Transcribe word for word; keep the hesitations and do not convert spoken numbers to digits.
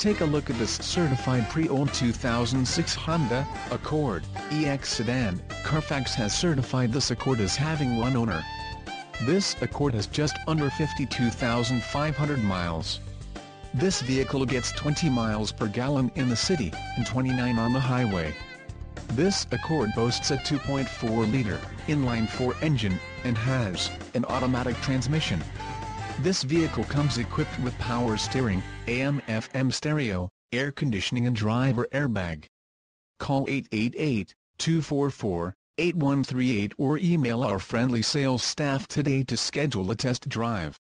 Take a look at this certified pre-owned two thousand six Honda Accord E X sedan. Carfax has certified this Accord as having one owner. This Accord has just under fifty-two thousand five hundred miles. This vehicle gets twenty miles per gallon in the city, and twenty-nine on the highway. This Accord boasts a two point four liter inline-four engine, and has an automatic transmission. This vehicle comes equipped with power steering, A M F M stereo, air conditioning and driver airbag. Call eight eight eight, two four four, eight one three eight or email our friendly sales staff today to schedule a test drive.